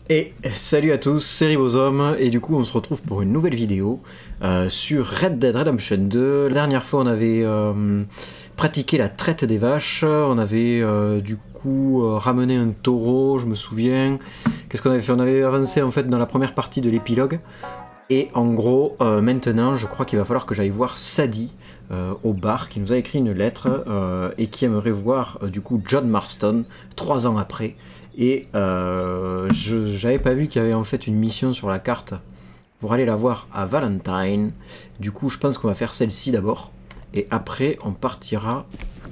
Et salut à tous, c'est Ribosome, et du coup on se retrouve pour une nouvelle vidéo sur Red Dead Redemption 2. La dernière fois on avait pratiqué la traite des vaches, on avait du coup ramené un taureau, je me souviens. Qu'est-ce qu'on avait fait? On avait avancé en fait dans la première partie de l'épilogue. Et en gros, maintenant je crois qu'il va falloir que j'aille voir Sadie au bar, qui nous a écrit une lettre et qui aimerait voir du coup John Marston 3 ans après. Et j'avais pas vu qu'il y avait en fait une mission sur la carte pour aller la voir à Valentine. Du coup, je pense qu'on va faire celle-ci d'abord. Et après, on partira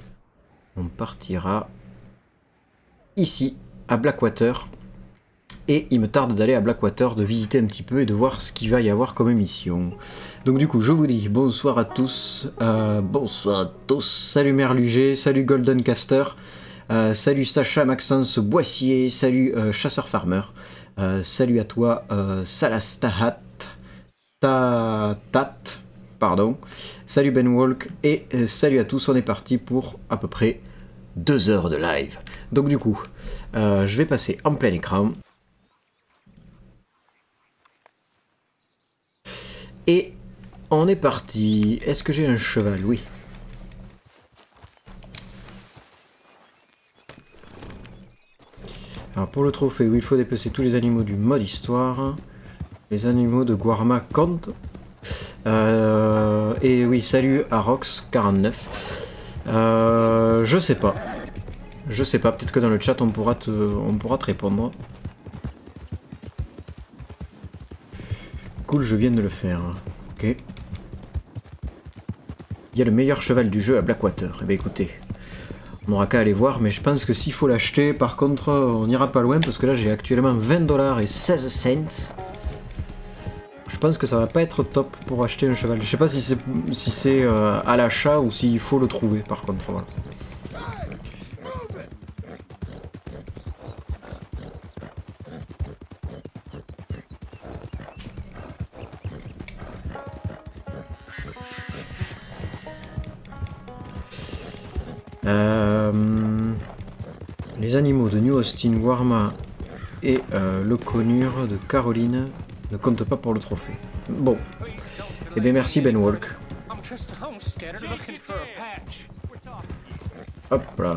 ici, à Blackwater. Et il me tarde d'aller à Blackwater, de visiter un petit peu et de voir ce qu'il va y avoir comme mission. Donc du coup, je vous dis bonsoir à tous. Bonsoir à tous. Salut Merluger, salut Golden Caster. Salut Sacha Maxence Boissier, salut Chasseur Farmer, salut à toi Salastahat, pardon, salut Ben Walk et salut à tous, on est parti pour à peu près 2 heures de live. Donc du coup, je vais passer en plein écran. Et on est parti. Est-ce que j'ai un cheval? Oui. Alors pour le trophée, oui, il faut déplacer tous les animaux du mode histoire. Les animaux de Guarma comptent. Et oui, salut à Rox49. Je sais pas. Je sais pas, peut-être que dans le chat on pourra te répondre. Cool, je viens de le faire. Ok. Il y a le meilleur cheval du jeu à Blackwater. Eh bien écoutez, on n'aura qu'à aller voir, mais je pense que s'il faut l'acheter, par contre, on n'ira pas loin, parce que là j'ai actuellement 20$ et 16 cents. Je pense que ça va pas être top pour acheter un cheval. Je sais pas si c'est à l'achat ou s'il faut le trouver, par contre, voilà. Les animaux de New Austin, Warma et le conure de Caroline ne comptent pas pour le trophée. Bon. Eh bien merci Ben Walk. Hop là.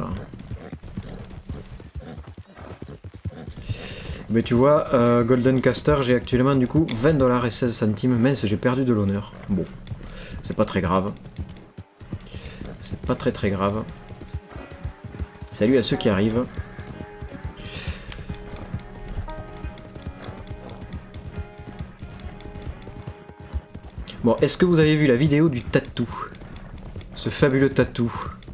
Mais tu vois, Golden Caster, j'ai actuellement du coup 20$ et 16 centimes. Mince, j'ai perdu de l'honneur. Bon. C'est pas très grave. C'est pas très grave. Salut à ceux qui arrivent. Bon, est-ce que vous avez vu la vidéo du tatou? Ce fabuleux tatou.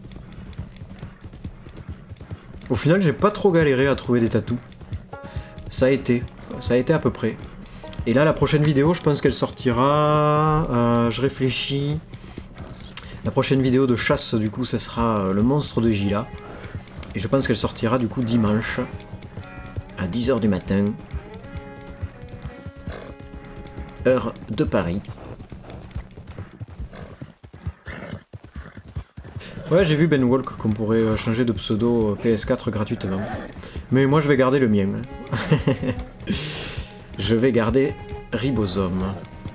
Au final, j'ai pas trop galéré à trouver des tatous. Ça a été à peu près. Et là, la prochaine vidéo, je pense qu'elle sortira... je réfléchis... La prochaine vidéo de chasse, du coup, ce sera le monstre de Gila. Et je pense qu'elle sortira, du coup, dimanche. À 10 h du matin. Heure de Paris. Ouais, j'ai vu Ben Walk qu'on pourrait changer de pseudo PS4 gratuitement. Mais moi, je vais garder le mien. Je vais garder Ribosome.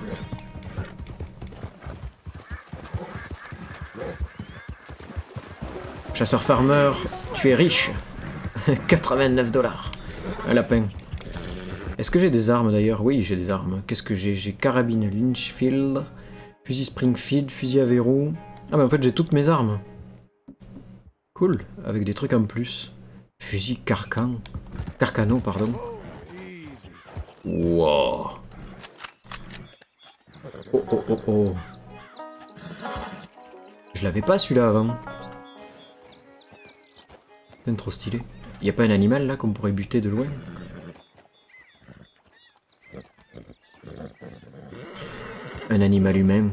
Chasseur farmer, tu es riche. 89$. Un lapin. Est-ce que j'ai des armes d'ailleurs? Oui, j'ai des armes. Qu'est-ce que j'ai? J'ai carabine Lynchfield, fusil Springfield, fusil à verrou. Ah mais en fait j'ai toutes mes armes. Cool, avec des trucs en plus. Fusil Carcano, pardon. Wow. Oh oh oh oh. Je l'avais pas celui-là avant. C'est trop stylé. Y a pas un animal là qu'on pourrait buter de loin? Un animal humain.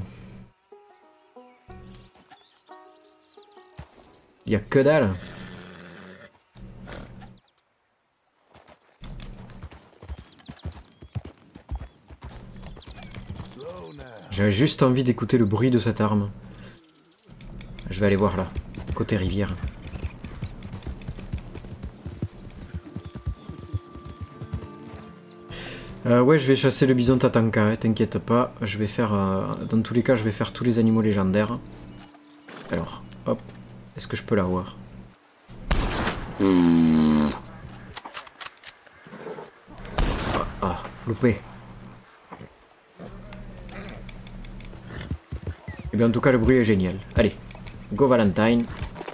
Y a que dalle. J'avais juste envie d'écouter le bruit de cette arme. Je vais aller voir là, côté rivière. Ouais, je vais chasser le bison tatanka, hein, t'inquiète pas. Je vais faire, dans tous les cas, je vais faire tous les animaux légendaires. Alors, hop, est-ce que je peux l'avoir? Ah, loupé. Et bien en tout cas, le bruit est génial. Allez, go Valentine.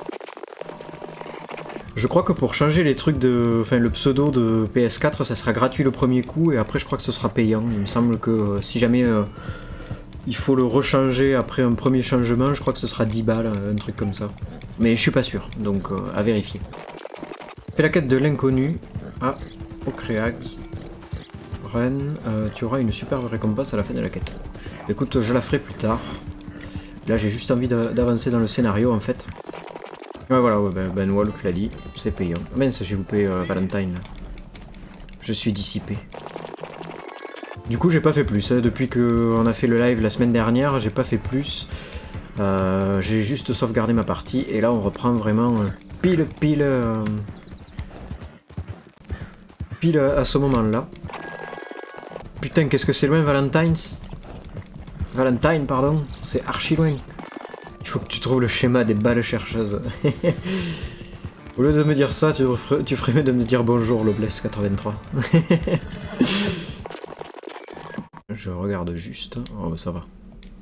Je crois que pour changer les trucs de... Enfin, le pseudo de PS4, ça sera gratuit le premier coup, et après je crois que ce sera payant. Il me semble que si jamais il faut le rechanger après un premier changement, je crois que ce sera 10 balles, un truc comme ça. Mais je suis pas sûr, donc à vérifier. Fais la quête de l'inconnu. Ah, Ocreax. Ren, tu auras une superbe récompense à la fin de la quête. Écoute, je la ferai plus tard. Là, j'ai juste envie d'avancer dans le scénario, en fait. Ouais, voilà, ouais, Ben Walk l'a dit, c'est payant. Ah, mince, j'ai loupé Valentine. Je suis dissipé. Du coup, j'ai pas fait plus. Hein. Depuis qu'on a fait le live la semaine dernière, j'ai pas fait plus. J'ai juste sauvegardé ma partie. Et là, on reprend vraiment pile à ce moment-là. Putain, qu'est-ce que c'est loin, Valentine, pardon. C'est archi loin. Il faut que tu trouves le schéma des balles chercheuses. Au lieu de me dire ça, tu ferais mieux de me dire bonjour, Lobless 83. Je regarde juste. Oh, bah ça va.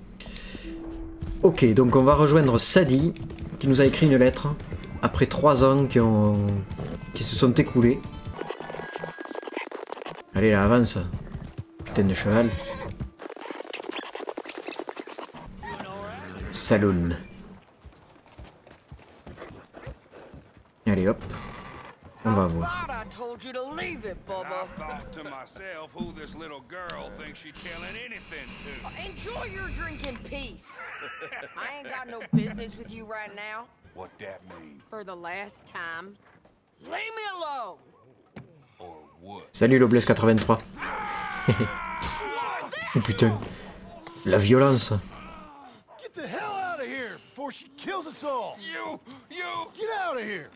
Ok, donc on va rejoindre Sadie, qui nous a écrit une lettre, après 3 ans qui se sont écoulés. Allez, là, avance. Putain de cheval. Saloon. Allez hop, on va voir. Enjoy your drink in peace. I ain't got no business with you right now. What that mean? For the last time, leave me alone. Or what? Salut Lobless 83. Oh putain, la violence. Get the hell out of here before she kills us all. You! Get out of here.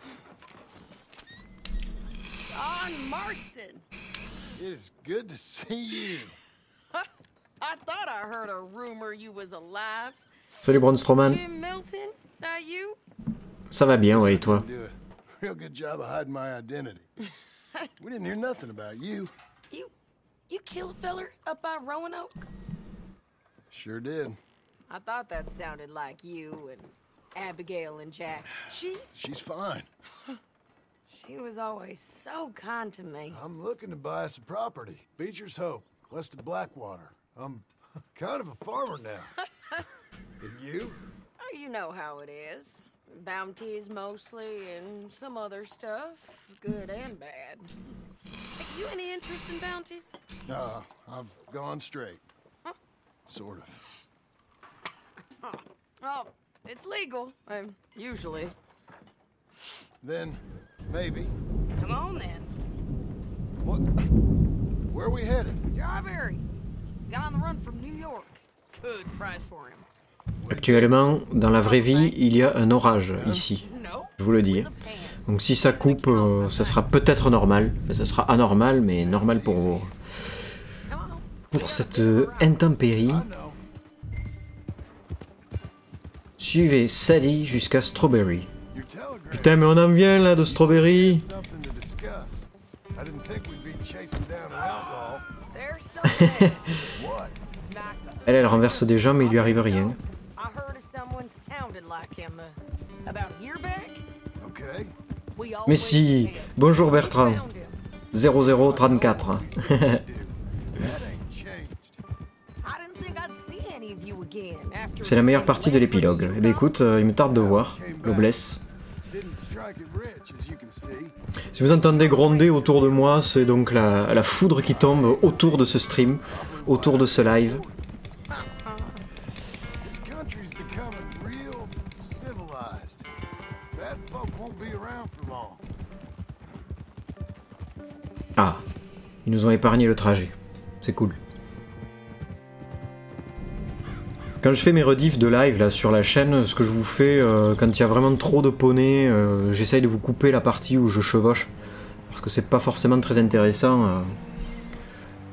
John Marston. It is good to see you. I thought I heard a rumor you was alive. Salut Braun Strowman. Jim Milton, that you? Ça va bien, ouais, et toi? Do a real good job of hiding my identity. We didn't hear nothing about you. You kill a feller up by Roanoke? Sure did. I thought that sounded like you and Abigail and Jack. She's fine. She was always so kind to me. I'm looking to buy us a property. Beecher's Hope, west of Blackwater. I'm kind of a farmer now. And you? Oh, you know how it is. Bounties mostly, and some other stuff, good and bad. You any interest in bounties? I've gone straight. Sort of. Oh, it's legal, usually. Then, maybe. Come on then. What? Where are we headed? Strawberry. Got on the run from New York. Good price for him. Actuellement, dans la vraie vie, il y a un orage ici. Je vous le dis. Donc si ça coupe, ça sera peut-être normal. Enfin, ça sera anormal, mais normal pour cette intempérie. Suivez Sadie jusqu'à Strawberry. Putain, mais on en vient là de Strawberry. Elle renverse des gens, mais il lui arrive rien. Mais si, bonjour Bertrand. 0034. C'est la meilleure partie de l'épilogue. Eh bien écoute, il me tarde de voir, Lobless. Si vous entendez gronder autour de moi, c'est donc la foudre qui tombe autour de ce stream, autour de ce live. Ah, ils nous ont épargné le trajet. C'est cool. Quand je fais mes rediffs de live là sur la chaîne, ce que je vous fais quand il y a vraiment trop de poneys, j'essaye de vous couper la partie où je chevauche. Parce que c'est pas forcément très intéressant.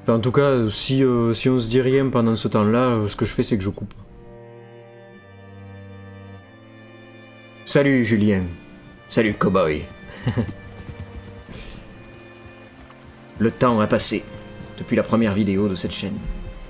Enfin, en tout cas, si on se dit rien pendant ce temps-là, ce que je fais, c'est que je coupe. Salut Julien. Salut cowboy. Le temps a passé depuis la première vidéo de cette chaîne.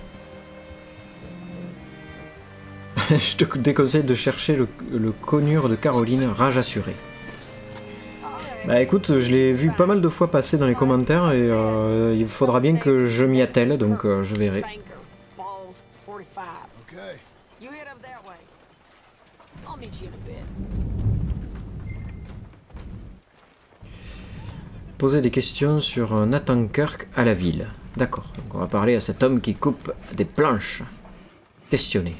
Je te déconseille de chercher le conure de Caroline, rage assurée. Bah écoute, je l'ai vu pas mal de fois passer dans les commentaires et il faudra bien que je m'y attelle, donc je verrai. Banker, bald, 45. Okay. You head up that way. I'll meet you in a bit. Poser des questions sur Nathan Kirk à la ville. D'accord, donc on va parler à cet homme qui coupe des planches. Questionner.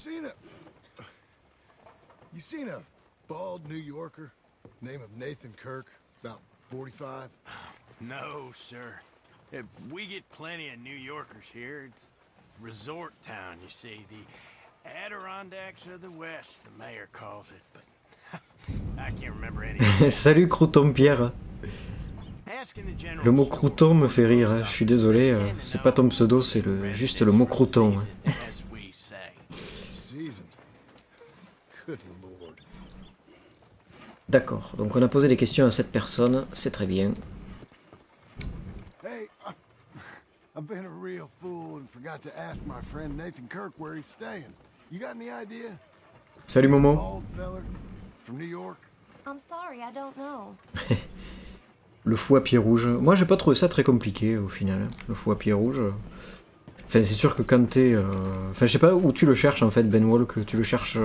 You seen a bald New Yorker, name of Nathan Kirk, about 45? No, sir. We get plenty of New Yorkers here. It's resort town, you see. The Adirondacks of the West, the mayor calls it. But I can't remember any. Salut Crouton Pierre. Le mot crouton me fait rire, hein. Je suis désolé, c'est pas ton pseudo, c'est juste le mot crouton. Hein. Seasoned. Good lord. D'accord, donc on a posé des questions à cette personne, c'est très bien. Hey, I've been a real fool and forgot to ask my friend Nathan Kirk where he's staying. You got any idea? Salut Momo. Bald feller from New York? I'm sorry, I don't know. Le fou à pied rouge. Moi j'ai pas trouvé ça très compliqué au final. Le fou à pied rouge. Enfin c'est sûr que quand t'es... Enfin je sais pas où tu le cherches en fait Ben Walk. Tu le cherches...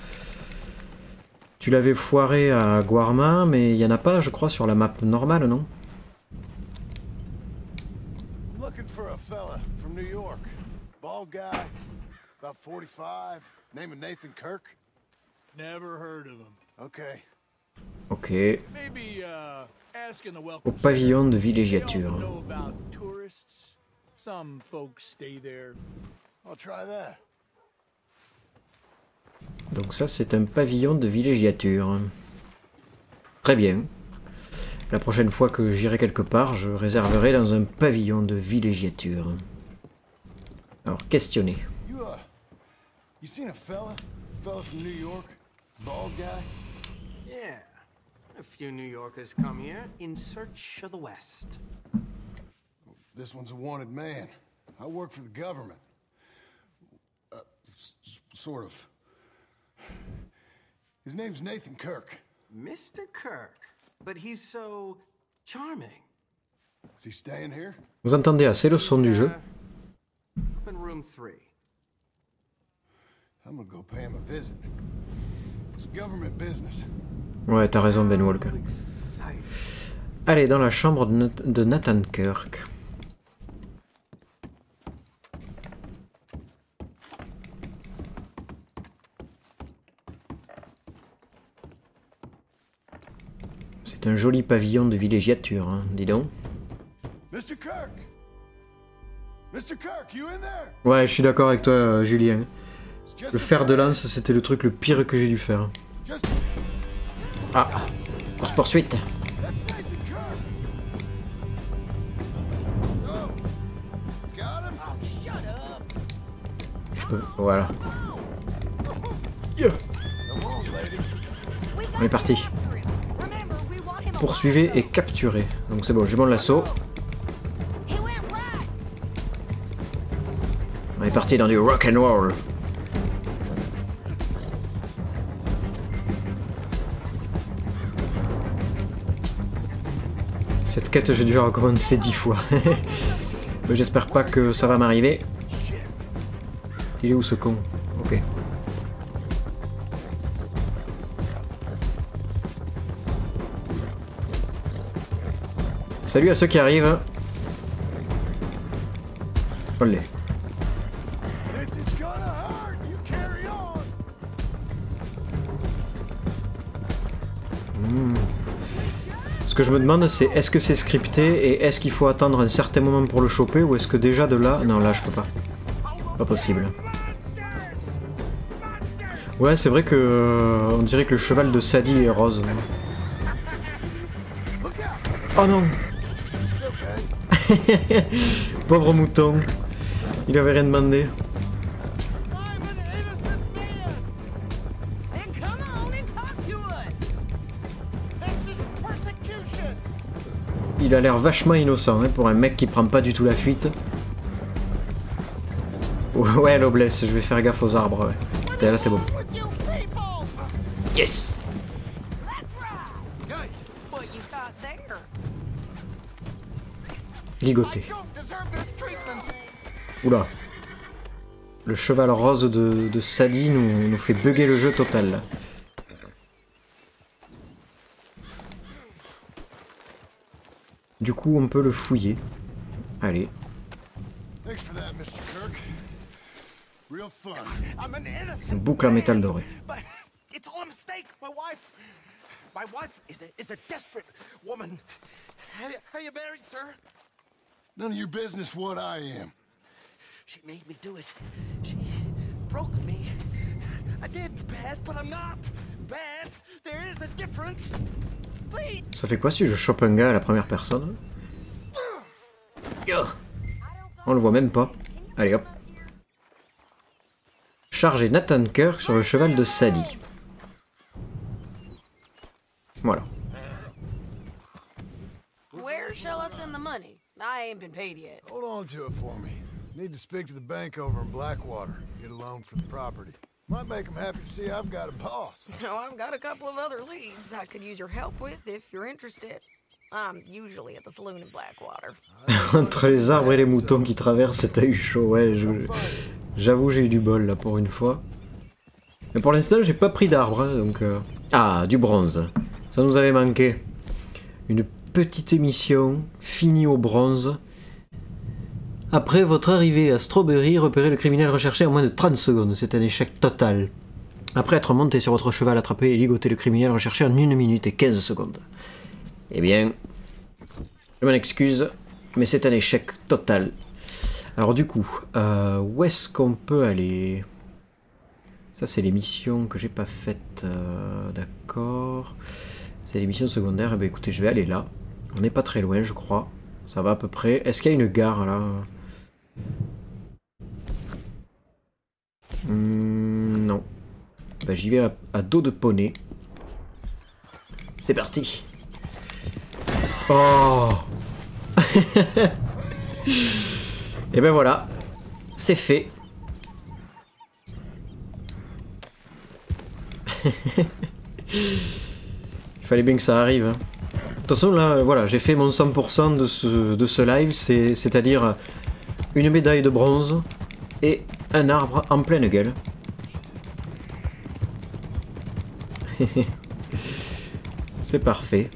Tu l'avais foiré à Guarma, mais il y en a pas je crois sur la map normale, non? Looking for a fella from New York. Bald guy, about 45, name of Nathan Kirk? Never heard of him. Okay. Ok. Maybe asking the Au welcome. pavillon de They villégiature. also know about tourists. Some folks stay there. I'll try that. Donc ça c'est un pavillon de villégiature. Très bien. La prochaine fois que j'irai quelque part, je réserverai dans un pavillon de villégiature. Alors, questionner. You seen a fella? Fella from New York? Bald guy? Yeah. A few New Yorkers come here in search of the West. This one's a wanted man. I work for the government. Sort of. His name's Nathan Kirk. Mr. Kirk. But he's so charming. Is he staying here? Vous entendez assez le son du jeu. Up in room 3. I'm gonna go pay him a visit. It's government business. Ouais, t'as raison Ben Walk. Exciting. Allez, dans la chambre de Nathan Kirk. C'est un joli pavillon de villégiature, hein, dis donc. Mr. Kirk! Mr. Kirk, you in there? Ouais, je suis d'accord avec toi, Julien. It's just Le a fer de friend. lance, c'était le truc le pire que j'ai dû faire. Just... Ah, course-poursuite. That's Nathan Kirk! Oh. Got him? Oh, shut up. Je peux... Voilà. Come on, lady. We got On est parti. after him. Remember, we want him Poursuivez alive. et capturez. Donc c'est bon, j'ai mon lasso. He went right. On est parti dans du rock and roll. Cette quête, j'ai dû la recommencer 10 fois. Mais j'espère pas que ça va m'arriver. Il est où ce con? Ok. Salut à ceux qui arrivent. Olé. This is gonna hurt. You carry on. Ce que je me demande, c'est est-ce que c'est scripté et est-ce qu'il faut attendre un certain moment pour le choper ou est-ce que déjà de là... Non, là je peux pas. Pas possible. Ouais, c'est vrai que... on dirait que le cheval de Sadie est rose. Look out. Oh non. It's okay. Pauvre mouton. Il avait rien demandé. Then come on and talk to us. Il a l'air vachement innocent hein, pour un mec qui prend pas du tout la fuite. Ouais, Lobless, je vais faire gaffe aux arbres. Ouais. Là, c'est bon. Yes! What you got there? Ligoté. Oula. Le cheval rose de Sadie nous fait bugger le jeu total. Du coup, on peut le fouiller. Allez. Thanks for that, Mr. Kirk. Real fun. I'm an innocent Une boucle en métal doré. but it's all a mistake. My wife is a desperate woman. Are you married, sir? None of your business what I am. She made me do it. She broke me. I did bad, but I'm not bad. There is a difference. Please. Ça fait quoi si je chope un gars à la première personne? Yo. On le voit même pas. Allez hop. Charger Nathan Kirk sur le cheval de Sadie. Voilà. Where shall I send the money? I ain't been paid yet. Hold on to it for me. Need to speak to the bank over in Blackwater. Get a loan for the property. Might make them happy to see I've got a boss. So I've got a couple of other leads I could use your help with if you're interested. I'm usually at the saloon in Blackwater. Entre les arbres et les moutons qui traversent, t'as eu chaud. Ouais, j'avoue, j'ai eu du bol là pour une fois. Mais pour l'instant, j'ai pas pris d'arbre, hein, donc... Ah, du bronze. Ça nous avait manqué. Une petite émission finie au bronze. Après votre arrivée à Strawberry, repérez le criminel recherché en moins de 30 secondes. C'est un échec total. Après être monté sur votre cheval, attrapé et ligoté le criminel recherché en 1 minute et 15 secondes. Eh bien, je m'en excuse, mais c'est un échec total. Alors du coup, où est-ce qu'on peut aller? Ça c'est les missions que j'ai pas faites, d'accord. C'est les missions secondaires, eh bien écoutez, je vais aller là. On n'est pas très loin, je crois. Ça va à peu près. Est-ce qu'il y a une gare là? Non. Bah, j'y vais à dos de poney. C'est parti. Oh. Et ben voilà. C'est fait. Il fallait bien que ça arrive. Hein. De toute façon là, voilà, j'ai fait mon 100% de ce live, c'est-à-dire une médaille de bronze et un arbre en pleine gueule. C'est parfait.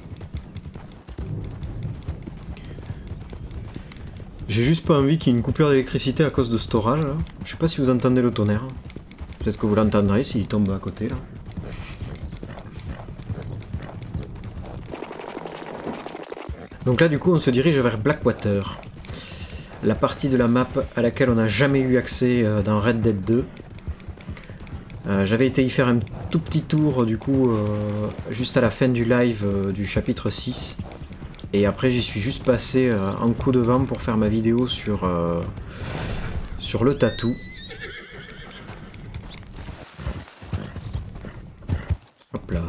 J'ai juste pas envie qu'il y ait une coupure d'électricité à cause de cet orage. Là. Je sais pas si vous entendez le tonnerre. Peut-être que vous l'entendrez s'il tombe à côté. Là. Donc là du coup on se dirige vers Blackwater. La partie de la map à laquelle on n'a jamais eu accès dans Red Dead 2. J'avais été y faire un tout petit tour du coup juste à la fin du live du chapitre 6. Et après j'y suis juste passé en coup de vent pour faire ma vidéo sur le tatou. Hop là.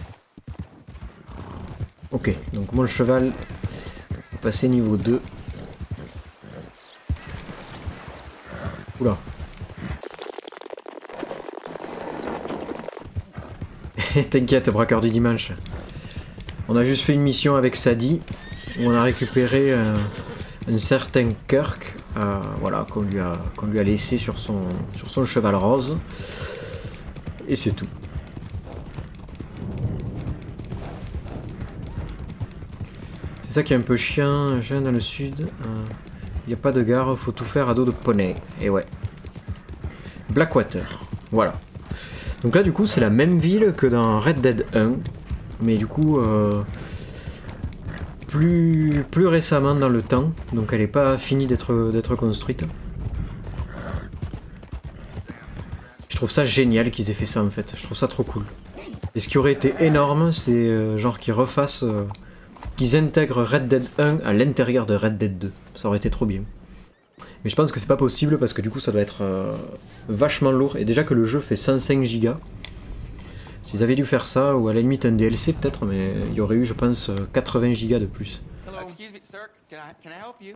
Ok, donc mon cheval est passé niveau 2. Oula. T'inquiète, braqueur du dimanche. On a juste fait une mission avec Sadie, où on a récupéré un certain Kirk, voilà, qu'on lui a laissé sur son cheval rose. Et c'est tout. C'est ça qui est un peu chiant dans le sud. Il n'y a pas de gare, faut tout faire à dos de poney. Et ouais. Blackwater. Voilà. Donc là du coup c'est la même ville que dans Red Dead 1. Mais du coup plus récemment dans le temps. Donc elle n'est pas finie d'être construite. Je trouve ça génial qu'ils aient fait ça en fait. Je trouve ça trop cool. Et ce qui aurait été énorme, c'est genre qu'ils refassent... qu'ils intègrent Red Dead 1 à l'intérieur de Red Dead 2. Ça aurait été trop bien. Mais je pense que c'est pas possible parce que du coup ça doit être vachement lourd. Et déjà que le jeu fait 105 Go. S'ils avaient dû faire ça, ou à la limite un DLC peut-être, mais il y aurait eu je pense 80 Go de plus. Excuse me, sir. Can I help you?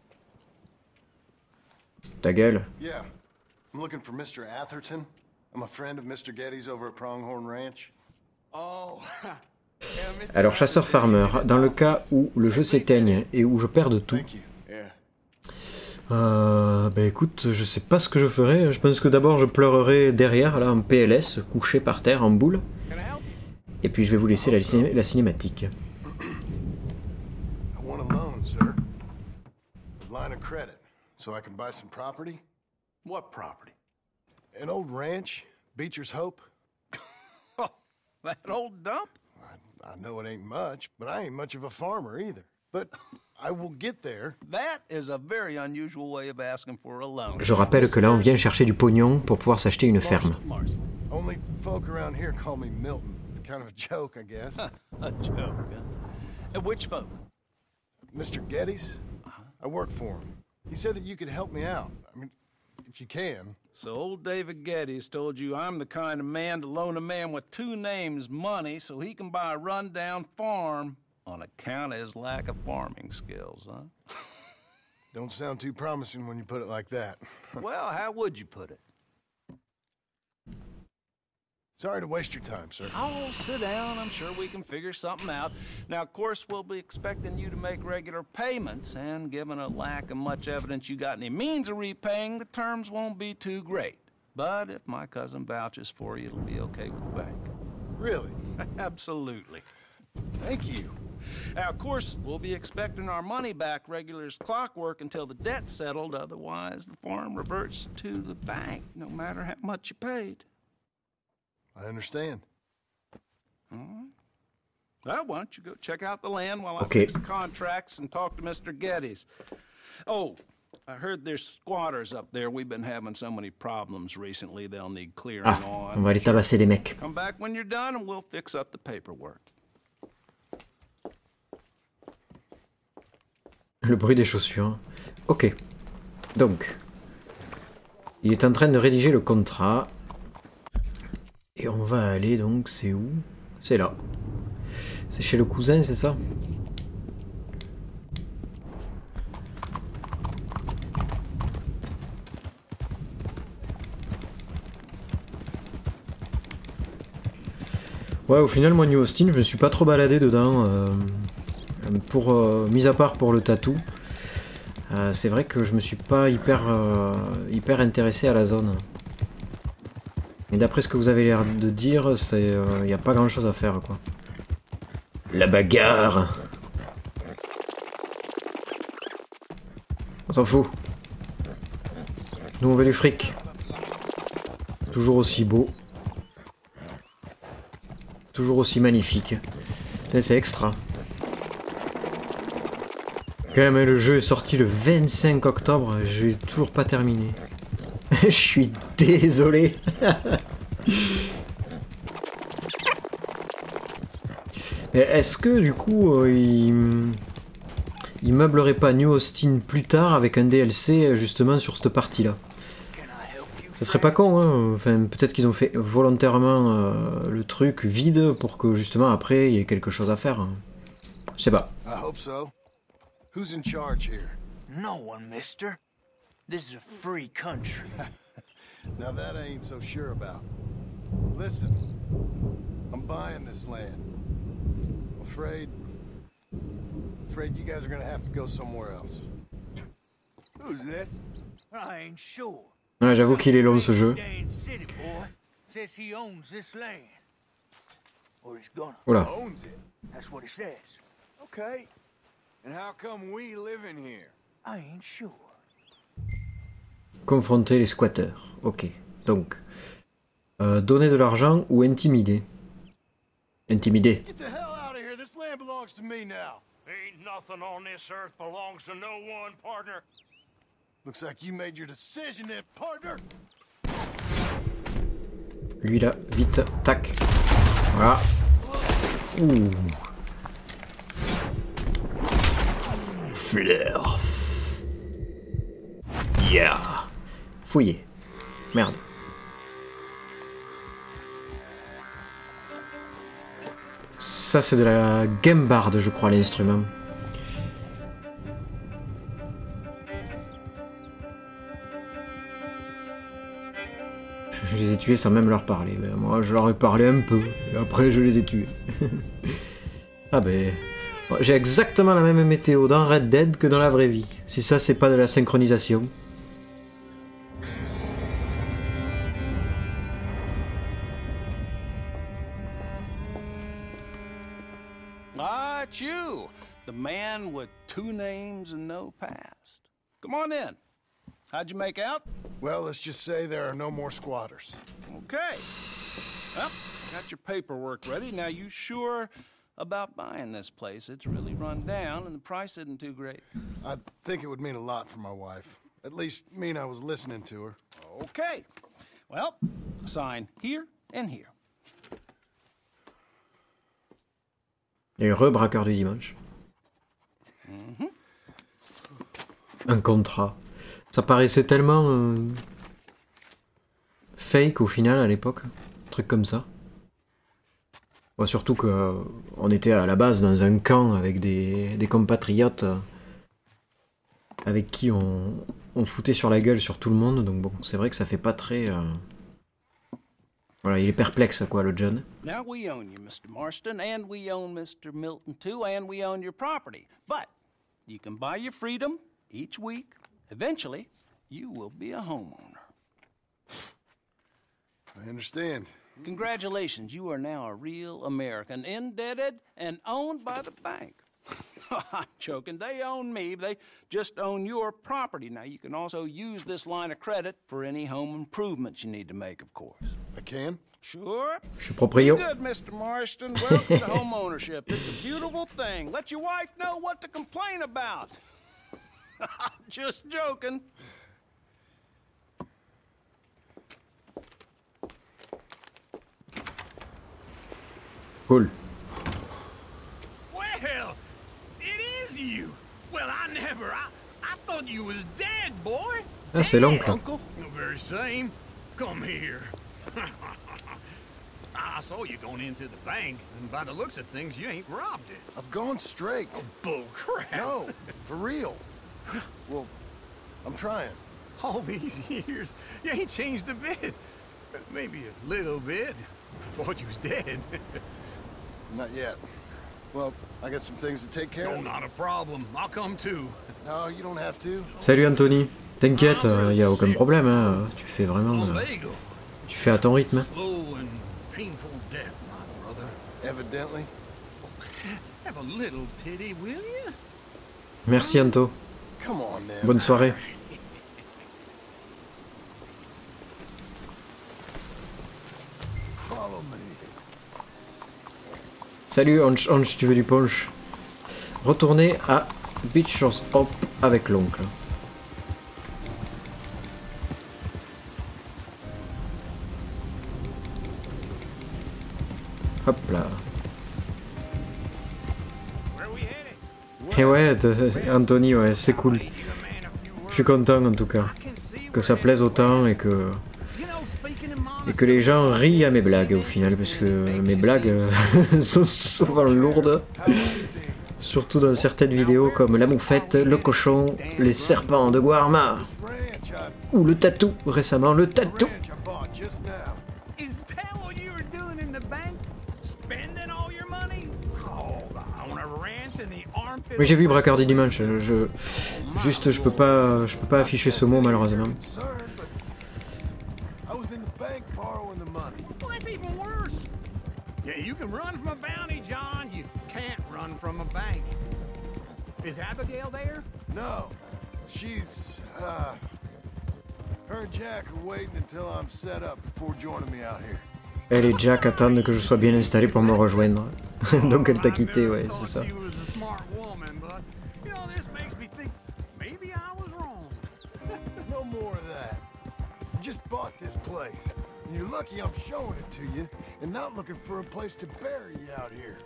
Ta gueule. Yeah. I'm looking for Mr. Atherton. I'm a friend of Mr. Getty's over at Pronghorn Ranch. Oh. Alors chasseur-farmeur, dans le cas où le jeu s'éteigne et où je perde tout, Thank you. bah écoute, je sais pas ce que je ferais. Je pense que d'abord je pleurerai derrière, là en PLS, couché par terre en boule. Et puis je vais vous laisser la cinématique. I want a loan, sir. A line of credit, so I can buy some property. What property? An old ranch, Beecher's Hope. Oh, that old dump? I know it ain't much, but I ain't much of a farmer either. But I will get there. That is a very unusual way of asking for a loan. Je rappelle que là on vient chercher du pognon pour pouvoir s'acheter une ferme. Marston. Only folk around here call me Milton. It's kind of a joke, I guess. A joke, huh? And which folk? Mr. Getty's? I work for him. He said that you could help me out. I mean, if you can. So old David Geddes told you I'm the kind of man to loan a man with two names money so he can buy a rundown farm on account of his lack of farming skills, huh? Don't sound too promising when you put it like that. Well, how would you put it? Sorry to waste your time, sir. Oh, sit down. I'm sure we can figure something out. Now, of course, we'll be expecting you to make regular payments, and given a lack of much evidence you got any means of repaying, the terms won't be too great. But if my cousin vouches for you, it'll be okay with the bank. Really? Absolutely. Thank you. Now, of course, we'll be expecting our money back regular as clockwork until the debt's settled. Otherwise, the farm reverts to the bank, no matter how much you paid. I understand. Well, why don't you go check out the land while I Okay. fix the contracts and talk to Mr. Geddes. Oh, I heard there's squatters up there. We've been having so many problems recently, they'll need clearing Ah, on on. va aller tabasser des mecs. Come back when you're done and we'll fix up the paperwork. Le bruit des chaussures. Ok. Donc, il est en train de rédiger le contrat. Et on va aller donc, c'est où? C'est là. C'est chez le cousin, c'est ça? Ouais, au final, moi, New Austin, je me suis pas trop baladé dedans. Mis à part pour le tatou. C'est vrai que je me suis pas hyper intéressé à la zone. Et d'après ce que vous avez l'air de dire, y a pas grand chose à faire quoi. La bagarre. On s'en fout. Nous on veut du fric. Toujours aussi beau. Toujours aussi magnifique. C'est extra. Quand même, le jeu est sorti le 25 octobre, je l'ai toujours pas terminé. Je suis désolé. Est-ce que du coup, il meublerait pas New Austin plus tard avec un DLC justement sur cette partie-là? Ça serait pas con, hein. Enfin, peut-être qu'ils ont fait volontairement le truc vide pour que justement après il y ait quelque chose à faire. Je sais pas. I hope so. Who's in charge here? No one, mister. This is a free country. Now that I ain't so sure about. Listen, I'm buying this land. Afraid you guys are gonna have to go somewhere else. Who's this? I ain't sure. Ouais, j'avoue qu'il est long ce jeu. Dan City boy says he owns this land. Or he's gonna. Oula. Owns it. That's what he says. Okay. And how come we live in here? I ain't sure. Confronter les squatteurs. Ok. Donc, donner de l'argent ou intimider? Intimider. Get the hell out of here. This land belongs to me now. Ain't nothing on this earth belongs to no one, partner. Looks like you made your decision then, partner. Lui là, vite, tac. Voilà. Ouh. Fleur. Yeah. Fouillé. Merde. Ça c'est de la Gambard, je crois, l'instrument. Je les ai tués sans même leur parler. Ben, moi je leur ai parlé un peu, et après je les ai tués. Ah ben... J'ai exactement la même météo dans Red Dead que dans la vraie vie. Si ça c'est pas de la synchronisation. Ah, it's you, the man with 2 names and no past. Come on in. How'd you make out? Well, let's just say there are no more squatters. Okay. Well, got your paperwork ready. Now, you sure about buying this place? It's really run down, and the price isn't too great. I think it would mean a lot for my wife. At least mean I was listening to her. Okay. Well, sign here and here. Et braqueur du dimanche. Un contrat. Ça paraissait tellement fake au final à l'époque. Un truc comme ça. Bon, surtout que on était à la base dans un camp avec des compatriotes avec qui on foutait sur la gueule sur tout le monde. Donc bon, c'est vrai que ça fait pas très... Voilà, il est perplexe quoi, le John. Now we own you, Mr. Marston, and we own Mr. Milton too, and we own your property. But you can buy your freedom each week. Eventually, you will be a homeowner. I understand. Congratulations, you are now a real American, indebted and owned by the bank. I'm joking, they own me, they just own your property. Now, you can also use this line of credit for any home improvements you need to make, of course. I can? Sure. Je suis proprio. Good, Mr. Marston. Welcome to home ownership. It's a beautiful thing. Let your wife know what to complain about. Just joking. Cool. Well, it is you. Well, I thought you was dead, boy. Ah, c'est l'oncle. Uncle? The very same. Come here. I saw you going into the bank, and by the looks of things, you ain't robbed it. I've gone straight. Bull crap. No, for real. Well, I'm trying. All these years, you ain't changed a bit. Maybe a little bit. Thought you was dead. Not yet. Well, I got some things to take care No, of. not a problem. I'll come too. No, you don't have to. Salut Anthony. T'inquiète, y a aucun problème, hein. Tu fais vraiment... tu fais à ton rythme. Slow and painful death, my brother. Evidently. Have a little pity, will you? Merci Anto. Come on, man. Bonne soirée. Follow me. Salut Honch, Honch, tu veux du punch? Retournez à Beach Shores Hop avec l'oncle. Hop là. Et ouais, Anthony, ouais, c'est cool. Je suis content en tout cas. Que ça plaise autant et que les gens rient à mes blagues au final, parce que mes blagues sont souvent lourdes. Surtout dans certaines vidéos comme la moufette, le cochon, les serpents de Guarma. Ou le tatou, récemment le tatou. Oui, j'ai vu braqueur du dimanche. Juste, je peux pas afficher ce mot malheureusement. Yeah, you can run from a bounty, John. You can't run from a bank. Is Abigail there? No. She's, her and Jack are waiting until I'm set up before joining me out here. Elle et Jack attendent que je sois bien installé pour me rejoindre. Donc elle t'a quitté, ouais, c'est ça. No more of that. You just bought this place. And you're lucky I'm showing it to you and not looking for a place to bury you out here.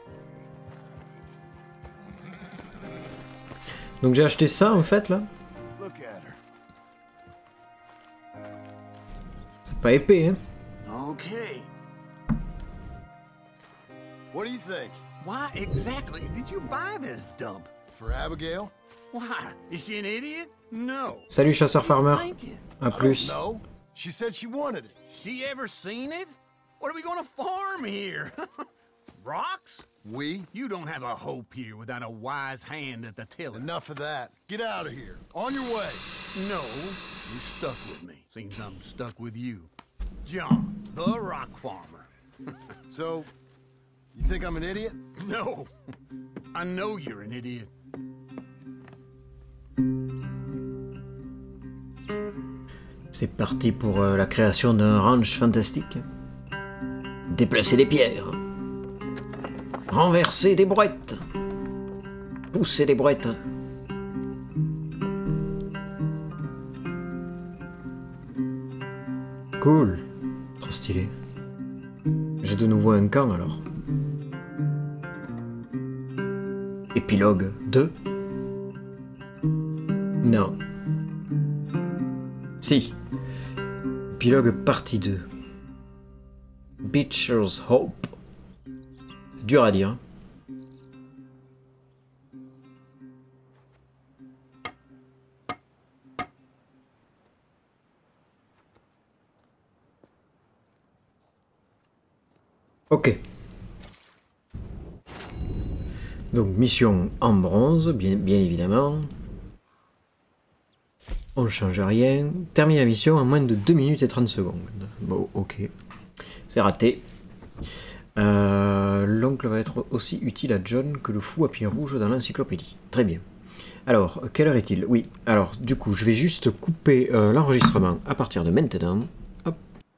Donc j'ai acheté ça en fait là. Look at her. Pas épais, hein. Okay. What do you think? Why exactly did you buy this dump? For Abigail? Why? Is she an idiot? No. Salut chasseur-farmer. Thinking. À plus. No. She said she wanted it. She ever seen it? What are we gonna farm here? Rocks? We? You don't have a hope here without a wise hand at the tiller. Enough of that. Get out of here. On your way. No, you're stuck with me. Seems I'm stuck with you. John, the rock farmer. So, you think I'm an idiot? No, I know you're an idiot. C'est parti pour la création d'un ranch fantastique. Déplacer des pierres. Renverser des brouettes. Pousser des brouettes. Cool. Trop stylé. J'ai de nouveau un camp alors. Épilogue 2. Non. Si. Épilogue partie 2. Beecher's Hope. Dur à dire. Ok. Donc mission en bronze, bien évidemment. On change rien. Termine la mission en moins de 2 minutes et 30 secondes. Bon, ok. C'est raté. L'oncle va être aussi utile à John que le fou à pied rouge dans l'encyclopédie. Très bien. Alors, quelle heure est-il? Oui, alors du coup, je vais juste couper l'enregistrement à partir de maintenant. Hop.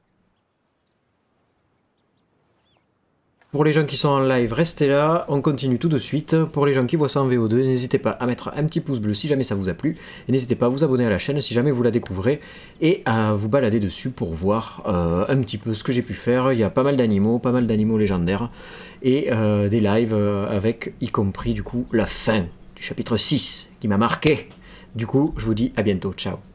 Pour les gens qui sont en live, restez là, on continue tout de suite. Pour les gens qui voient ça en VO2, n'hésitez pas à mettre un petit pouce bleu si jamais ça vous a plu. Et n'hésitez pas à vous abonner à la chaîne si jamais vous la découvrez. Et à vous balader dessus pour voir un petit peu ce que j'ai pu faire. Il y a pas mal d'animaux légendaires. Et des lives avec, y compris du coup, la fin du chapitre 6 qui m'a marqué. Du coup, je vous dis à bientôt, ciao.